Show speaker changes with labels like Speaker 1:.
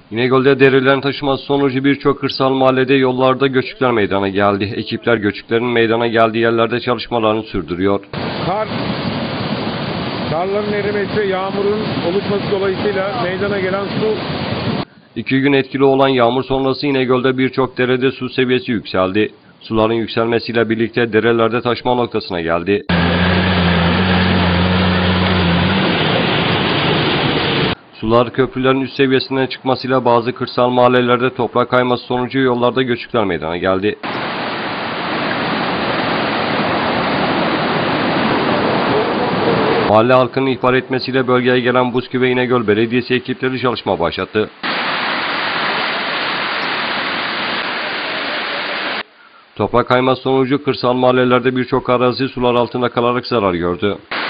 Speaker 1: İnegöl'de derelerin taşıması sonucu birçok kırsal mahallede yollarda göçükler meydana geldi. Ekipler göçüklerin meydana geldiği yerlerde çalışmalarını sürdürüyor.
Speaker 2: Karların erimesi ve yağmurun oluşması dolayısıyla meydana gelen su...
Speaker 1: 2 gün etkili olan yağmur sonrası İnegöl'de birçok derede su seviyesi yükseldi. Suların yükselmesiyle birlikte derelerde taşma noktasına geldi. Sular köprülerin üst seviyesinden çıkmasıyla bazı kırsal mahallelerde toprak kayması sonucu yollarda göçükler meydana geldi. Mahalle halkının ihbar etmesiyle bölgeye gelen Buzkü ve İnegöl Belediyesi ekipleri çalışma başlattı. Toprak kayması sonucu kırsal mahallelerde birçok arazi sular altında kalarak zarar gördü.